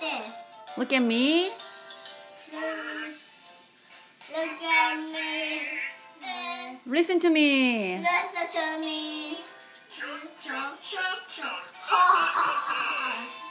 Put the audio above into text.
this. Look at me. Look at me. Listen to me. Listen to me. Ha ha ha.